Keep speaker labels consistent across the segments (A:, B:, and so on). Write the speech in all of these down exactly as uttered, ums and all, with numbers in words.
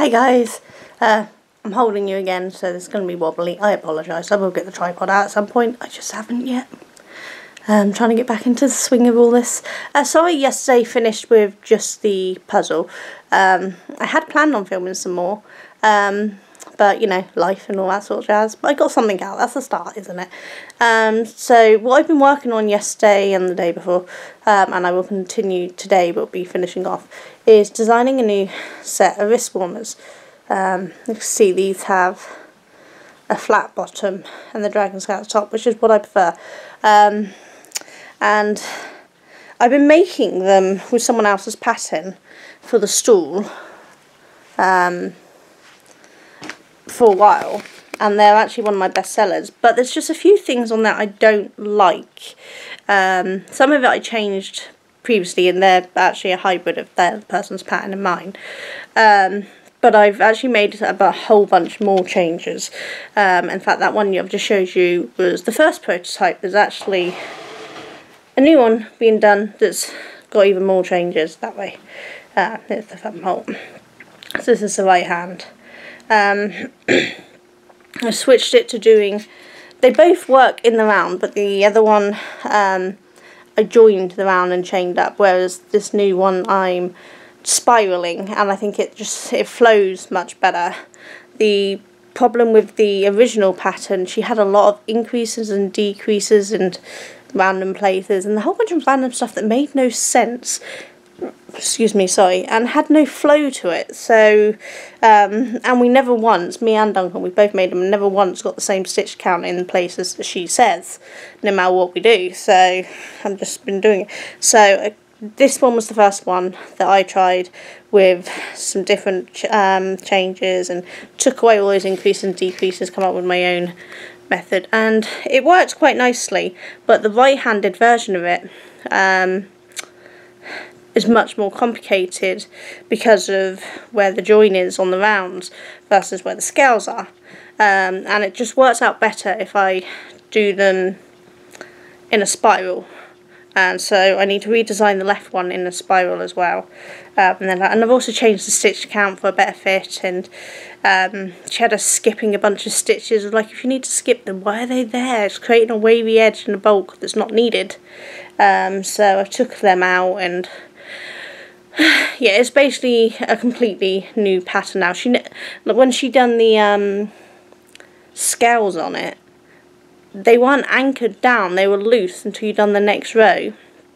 A: Hi guys, uh, I'm holding you again, so this is going to be wobbly. I apologise, I will get the tripod out at some point, I just haven't yet. I'm um, trying to get back into the swing of all this. Uh, sorry yesterday finished with just the puzzle. Um, I had planned on filming some more, um, but you know, life and all that sort of jazz. But I got something out, that's the start, isn't it? Um, so what I've been working on yesterday and the day before, um, and I will continue today, but be finishing off, is designing a new set of wrist warmers. Um, you can see these have a flat bottom and the dragon scale top, which is what I prefer. Um, and I've been making them with someone else's pattern for the stool um, for a while, and they're actually one of my best sellers, but there's just a few things on that I don't like. Um, some of it I changed previously, and they're actually a hybrid of their person's pattern and mine. Um, but I've actually made a whole bunch more changes. Um, in fact, that one I've just showed you was the first prototype. There's actually a new one being done that's got even more changes that way. Uh, there's the thumb hole. So this is the right hand. Um, I switched it to doing, they both work in the round, but the other one um, I joined the round and chained up, whereas this new one I'm spiraling, and I think it just it flows much better. The problem with the original pattern, she had a lot of increases and decreases and random places and a whole bunch of random stuff that made no sense. Excuse me, sorry, and had no flow to it. So, um, and we never once, me and Duncan, we both made them, never once got the same stitch count in places that she says, no matter what we do. So, I've just been doing it. So, uh, this one was the first one that I tried with some different ch um, changes and took away all those increases and decreases, come up with my own method, and it worked quite nicely. But the right-handed version of it um, is much more complicated because of where the join is on the rounds versus where the scales are, um, and it just works out better if I do them in a spiral. And so I need to redesign the left one in a spiral as well. Um, and then and I've also changed the stitch count for a better fit. And um, she had us skipping a bunch of stitches. Like, if you need to skip them, why are they there? It's creating a wavy edge and a bulk that's not needed. Um, so I took them out, and yeah, it's basically a completely new pattern now. She when she done the um, scales on it, they weren't anchored down, they were loose until you done the next row,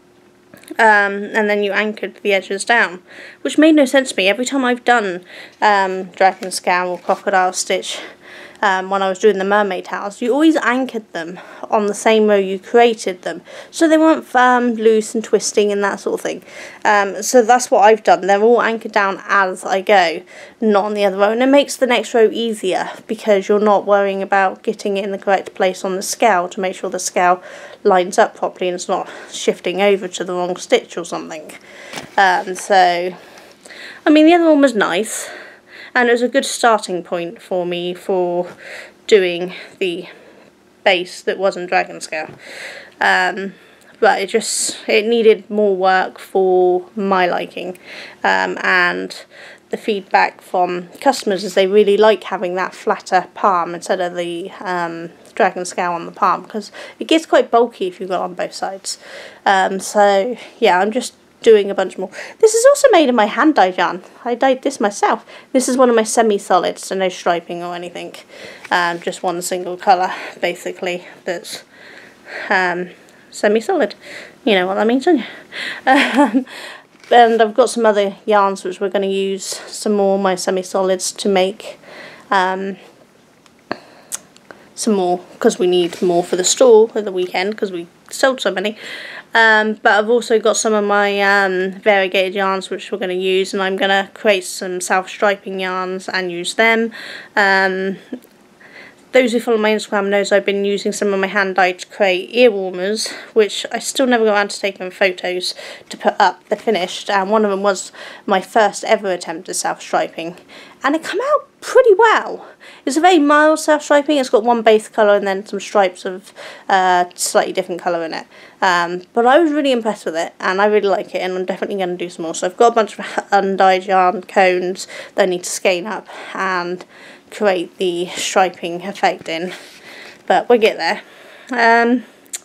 A: um, and then you anchored the edges down, which made no sense to me. Every time I've done um, dragon scale or crocodile stitch, um, when I was doing the mermaid house, you always anchored them on the same row you created them, so they weren't um, loose and twisting and that sort of thing. Um, so that's what I've done. They're all anchored down as I go, not on the other row, and it makes the next row easier because you're not worrying about getting it in the correct place on the scale to make sure the scale lines up properly and it's not shifting over to the wrong stitch or something. Um, so, I mean, the other one was nice, and it was a good starting point for me for doing the base that wasn't dragon scale. Um, but it just, it needed more work for my liking. Um, and the feedback from customers is they really like having that flatter palm instead of the um, dragon scale on the palm, because it gets quite bulky if you've got it on both sides. Um, so yeah, I'm just doing a bunch more. This is also made in my hand dyed yarn. I dyed this myself. This is one of my semi-solids, so no striping or anything. Um, just one single colour, basically, that's um, semi-solid. You know what that means, don't you? Um, and I've got some other yarns which we're going to use some more of my semi-solids to make um, some more, because we need more for the store for the weekend, because we sold so many. Um, but I've also got some of my um, variegated yarns which we're going to use, and I'm going to create some self-striping yarns and use them. Um, those who follow my Instagram knows I've been using some of my hand dyed to create ear warmers, which I still never got around to taking photos to put up. They're finished, and one of them was my first ever attempt at self-striping, and it came out pretty well. It's a very mild self-striping. It's got one base colour and then some stripes of uh, slightly different colour in it. Um, but I was really impressed with it, and I really like it, and I'm definitely going to do some more. So I've got a bunch of undyed yarn cones that I need to skein up and create the striping effect in. But we'll get there. Um,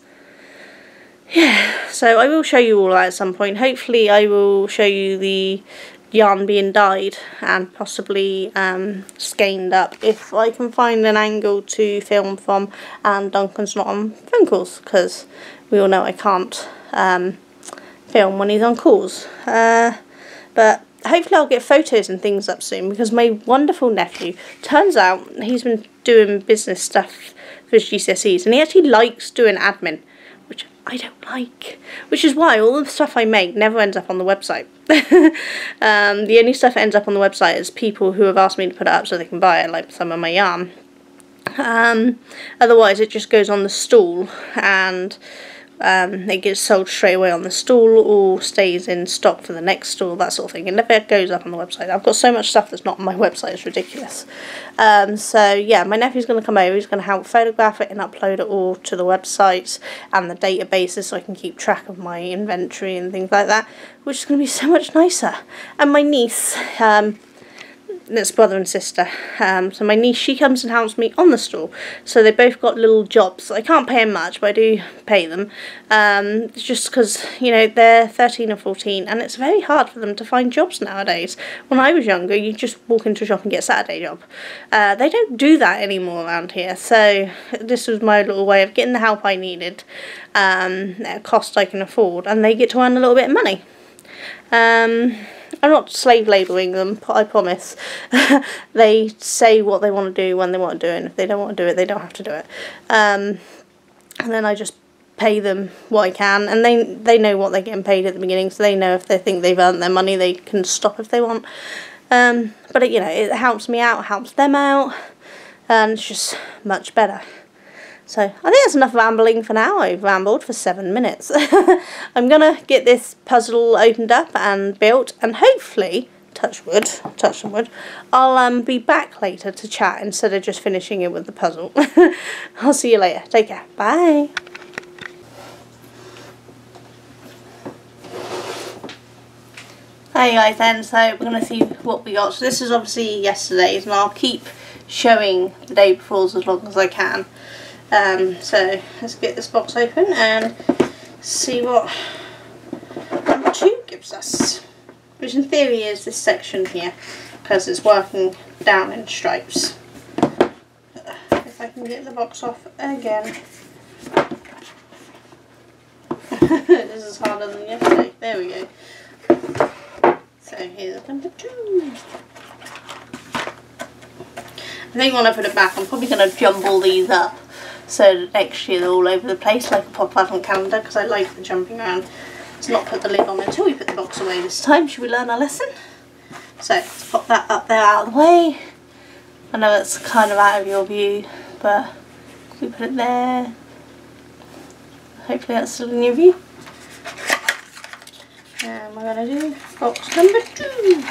A: yeah, so I will show you all that at some point. Hopefully I will show you the yarn being dyed and possibly um, skeined up if I can find an angle to film from and Duncan's not on phone calls, because we all know I can't um, film when he's on calls. Uh, but hopefully I'll get photos and things up soon, because my wonderful nephew, turns out he's been doing business stuff for his G C S Es and he actually likes doing admin, which I don't like, which is why all the stuff I make never ends up on the website. um, the only stuff that ends up on the website is people who have asked me to put it up so they can buy it, like some of my yarn. Um, otherwise it just goes on the stall and um, it gets sold straight away on the stall or stays in stock for the next stall, that sort of thing. It never goes up on the website. I've got so much stuff that's not on my website, it's ridiculous. Um, so yeah, my nephew's going to come over, he's going to help photograph it and upload it all to the websites and the databases so I can keep track of my inventory and things like that, which is going to be so much nicer. And my niece, um, it's brother and sister, um, so my niece, she comes and helps me on the stall, so they both got little jobs. I can't pay them much, but I do pay them, um, just because, you know, they're thirteen and fourteen, and it's very hard for them to find jobs nowadays. When I was younger, you just walk into a shop and get a Saturday job. Uh, they don't do that anymore around here, so this was my little way of getting the help I needed, um, at a cost I can afford, and they get to earn a little bit of money. Um... I'm not slave labelling them, I promise. They say what they want to do when they want to do it, and if they don't want to do it, they don't have to do it. Um, and then I just pay them what I can, and they they know what they're getting paid at the beginning, so they know if they think they've earned their money, they can stop if they want. Um, but it, you know, it helps me out, helps them out, and it's just much better. So, I think that's enough rambling for now. I've rambled for seven minutes. I'm going to get this puzzle opened up and built, and hopefully, touch wood, touch some wood, I'll um, be back later to chat instead of just finishing it with the puzzle. I'll see you later. Take care. Bye. Hey guys then, so we're going to see what we got. So this is obviously yesterday's, and I'll keep showing the day before's as long as I can. Um, so let's get this box open and see what number two gives us, which in theory is this section here, because it's working down in stripes. If I can get the box off again. This is harder than yesterday. There we go. So here's number two. I think when I put it back, I'm probably going to jumble these up, so next year they're all over the place like a pop advent calendar, because I like the jumping around. Let's not put the lid on until we put the box away this time. Should we learn our lesson? So let's pop that up there out of the way. I know it's kind of out of your view, but we put it there. Hopefully that's still in your view. And we're going to do box number two.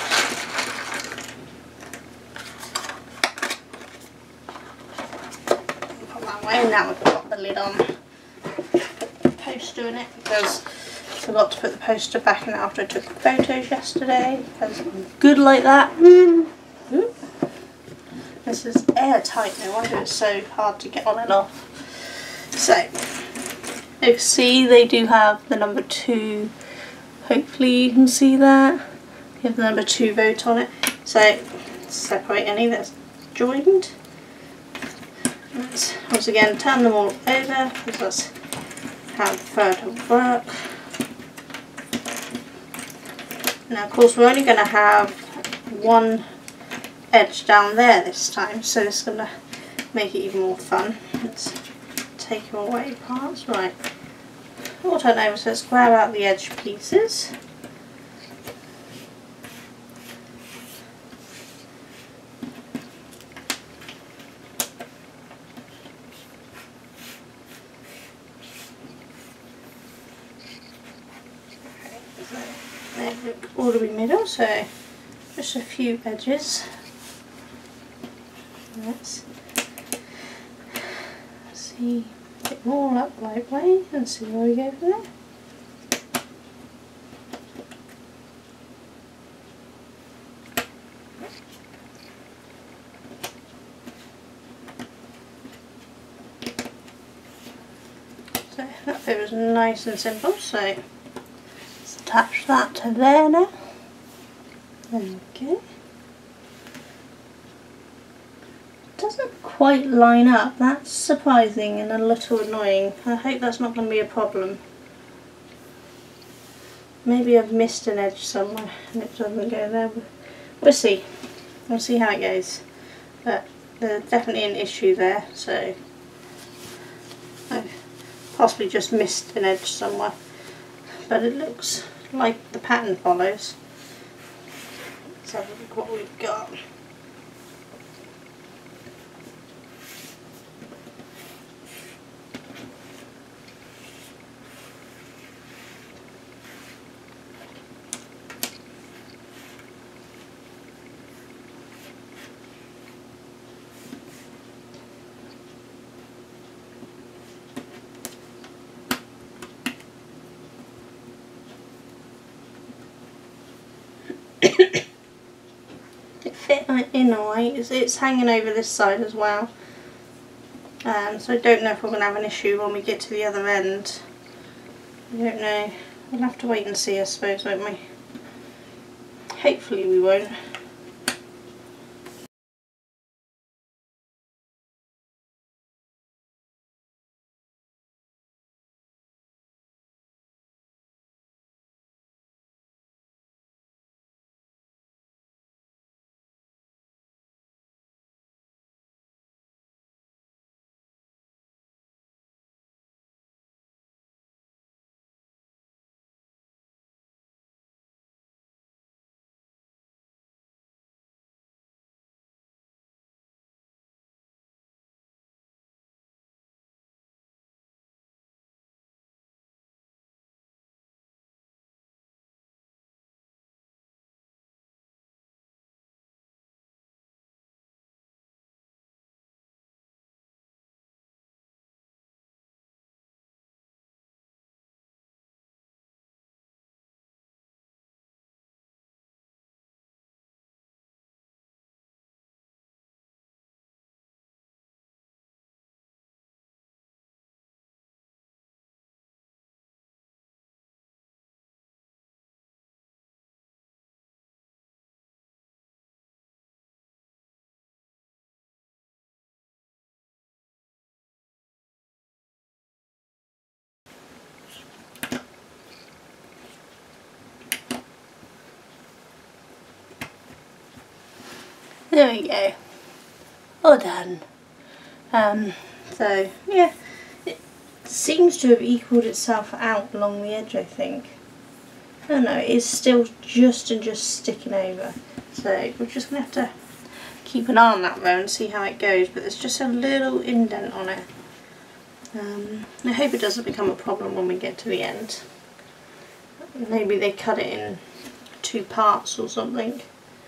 A: And now we've got the lid on. Put the poster in it, because I forgot to put the poster back in after I took the photos yesterday, because I'm good like that. Mm. This is airtight, no wonder it's so hard to get on and off. So, you can see they do have the number two, hopefully you can see that. You have the number two vote on it. So, separate any that's joined. Let's once again turn them all over, because that's how I prefer to work. Now of course we're only going to have one edge down there this time, so this is going to make it even more fun. Let's take them away parts. Right, all turn over, so let's grab out the edge pieces. All the way middle, so just a few edges. Let's see it all up the right way and see where we go from there. So that bit was nice and simple, so let's attach that to there now. There we go. Doesn't quite line up, that's surprising and a little annoying. I hope that's not going to be a problem. Maybe I've missed an edge somewhere and it doesn't go there. We'll see. We'll see how it goes. But there's definitely an issue there, so I've possibly just missed an edge somewhere. But it looks like the pattern follows. Let's have a look what we've got. It fit in alright, it's, it's hanging over this side as well, um, so I don't know if we're going to have an issue when we get to the other end. I don't know, we'll have to wait and see I suppose, won't we? Hopefully we won't. There we go, all done. Um, so yeah, it seems to have equalled itself out along the edge, I think. I don't know, it's still just and just sticking over, so we're just going to have to keep an eye on that row and see how it goes, but there's just a little indent on it. Um, I hope it doesn't become a problem when we get to the end. Maybe they cut it in two parts or something.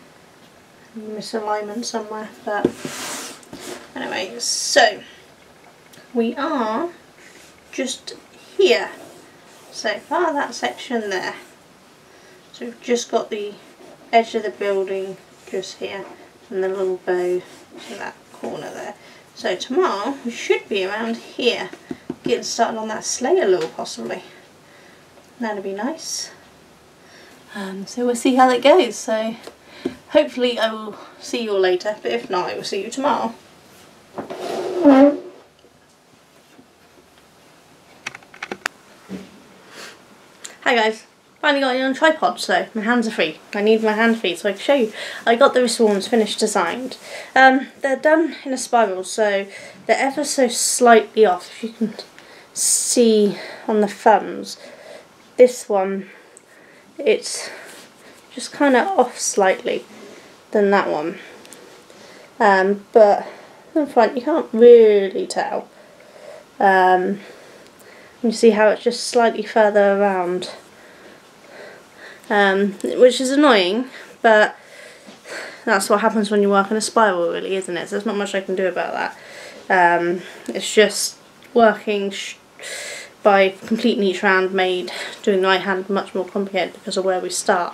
A: Misalignment somewhere, but anyway, so we are just here, so far that section there, so we've just got the edge of the building just here and the little bow to that corner there. So tomorrow we should be around here getting started on that sleigh a little, possibly. That'd be nice. Um, so we'll see how that goes. So hopefully I will see you all later, but if not I will see you tomorrow. Hi guys, finally got it on a tripod, so my hands are free. I need my hand free so I can show you. I got the wrist warmers finished designed. Um, they're done in a spiral, so they're ever so slightly off. If you can see on the thumbs, this one, it's just kind of off slightly than that one, um, but in front you can't really tell. Um, you see how it's just slightly further around, um, which is annoying, but that's what happens when you work in a spiral, really, isn't it? So there's not much I can do about that. Um, it's just working sh by completing each round made doing the right hand much more complicated because of where we start.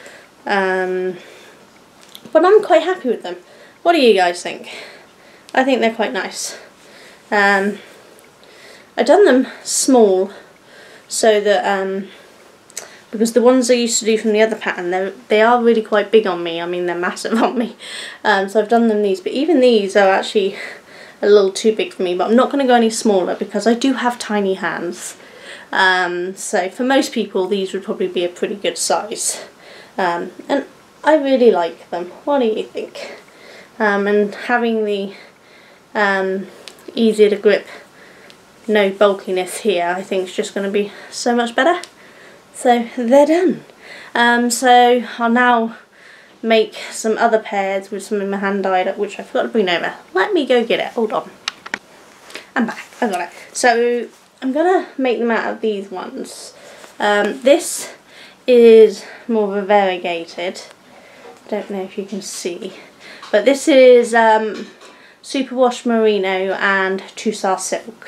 A: Um, but I'm quite happy with them. What do you guys think? I think they're quite nice. Um, I've done them small so that um, because the ones I used to do from the other pattern, they they are really quite big on me. I mean, they're massive on me. Um, so I've done them these, but even these are actually a little too big for me. But I'm not going to go any smaller because I do have tiny hands. Um, so for most people, these would probably be a pretty good size. Um, and I really like them. What do you think? Um, and having the um, easier to grip, no bulkiness here, I think is just going to be so much better. So they're done. Um, so I'll now make some other pairs with some in my hand dyed up, which I forgot to bring over. Let me go get it. Hold on. I'm back. I got it. So I'm gonna make them out of these ones. Um, this is more of a variegated. Don't know if you can see, but this is um, superwash merino and tussar silk.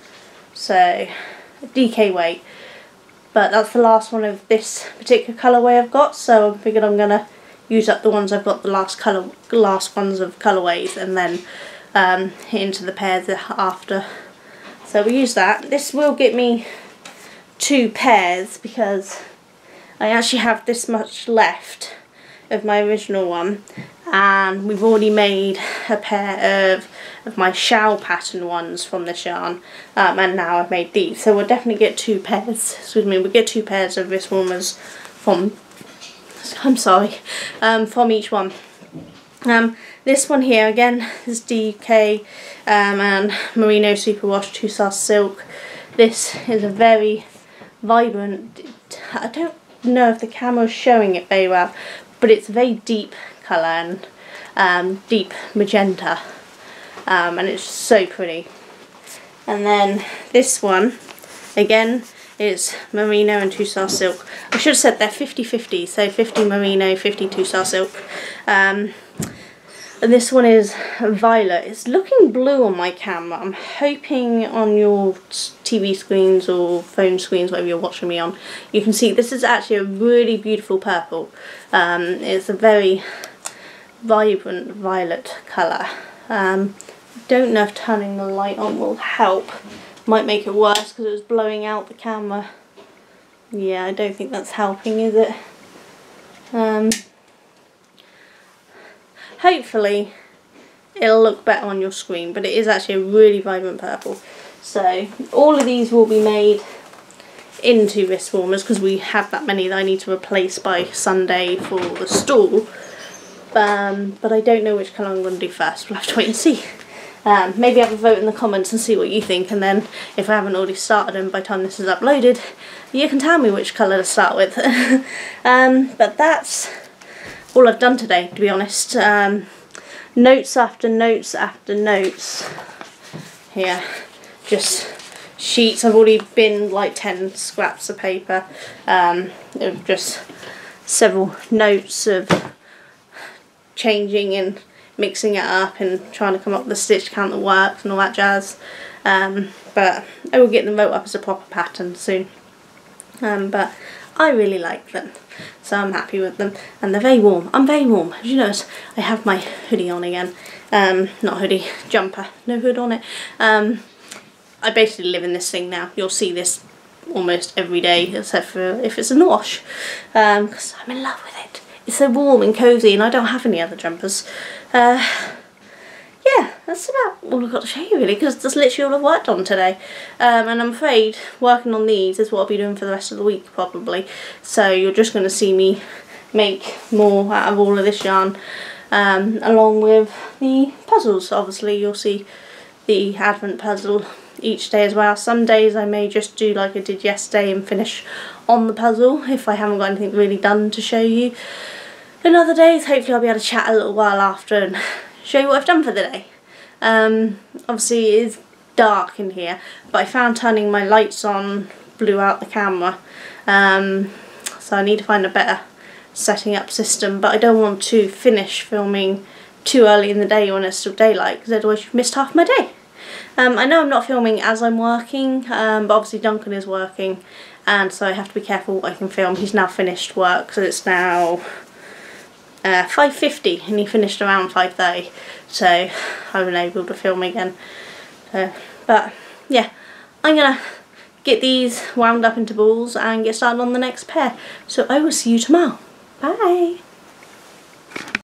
A: So D K weight. But that's the last one of this particular colourway I've got, so I figured I'm gonna use up the ones I've got, the last colour, last ones of colourways, and then um, hit into the pairs after. So we use that. This will get me two pairs because I actually have this much left of my original one, and we've already made a pair of of my shawl pattern ones from this yarn, um, and now I've made these, so we'll definitely get two pairs. Excuse me, we'll get two pairs of wrist warmers from. I'm sorry, um, from each one. Um, this one here again is D K um, and merino superwash tussar silk. This is a very vibrant. I don't know if the camera's showing it very well, but it's a very deep colour and um, deep magenta, um, and it's so pretty. And then this one again is merino and tussar silk. I should have said they're fifty fifty, so fifty merino, fifty tussar silk. Um, and this one is violet. It's looking blue on my camera. I'm hoping on your T V screens or phone screens, whatever you're watching me on, you can see this is actually a really beautiful purple. Um, it's a very vibrant violet colour. Um, don't know if turning the light on will help. Might make it worse because it was blowing out the camera. Yeah, I don't think that's helping, is it? Um, hopefully it'll look better on your screen, but it is actually a really vibrant purple. So all of these will be made into wrist warmers because we have that many that I need to replace by Sunday for the stall. Um, but I don't know which colour I'm going to do first. We'll have to wait and see. Um, maybe have a vote in the comments and see what you think, and then if I haven't already started them by the time this is uploaded, you can tell me which colour to start with. um, but that's all I've done today, to be honest. Um, notes after notes after notes here, just sheets. I've already binned like ten scraps of paper, um, of just several notes of changing and mixing it up and trying to come up with a stitch count that works and all that jazz. Um, but I will get them wrote up as a proper pattern soon. Um, but I really like them, so I'm happy with them, and they're very warm. I'm very warm. As you notice, I have my hoodie on again. Um, not hoodie, jumper, no hood on it. Um, I basically live in this thing now. You'll see this almost every day, except for if it's in the wash, because um, I'm in love with it. It's so warm and cosy, and I don't have any other jumpers. Uh, yeah, that's about all I've got to show you really, because that's literally all I've worked on today. Um, and I'm afraid working on these is what I'll be doing for the rest of the week probably. So you're just going to see me make more out of all of this yarn, um, along with the puzzles. Obviously you'll see the Advent puzzle each day as well. Some days I may just do like I did yesterday and finish on the puzzle if I haven't got anything really done to show you. And other days hopefully I'll be able to chat a little while after and show you what I've done for the day. Um, obviously it is dark in here, but I found turning my lights on blew out the camera, um, so I need to find a better setting up system, but I don't want to finish filming too early in the day when it's still daylight, because otherwise you've missed half my day. Um, I know I'm not filming as I'm working, um, but obviously Duncan is working, and so I have to be careful what I can film. He's now finished work, so it's now uh, five fifty, and he finished around five thirty, so I'm unable to film again. So, but yeah, I'm gonna get these wound up into balls and get started on the next pair. So I will see you tomorrow. Bye!